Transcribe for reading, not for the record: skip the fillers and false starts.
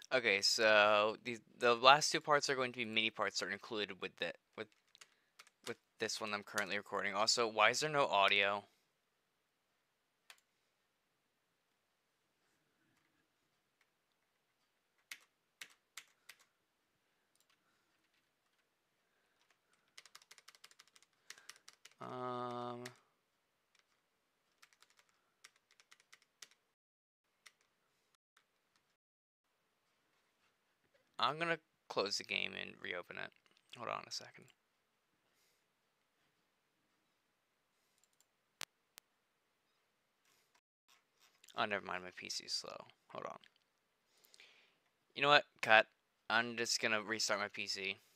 Okay, so the last two parts are going to be mini parts that are included with with this one I'm currently recording. Also, why is there no audio? Um, I'm gonna close the game and reopen it. Hold on a second. Oh, never mind. My PC's slow. Hold on. You know what? Cut. I'm just gonna restart my PC.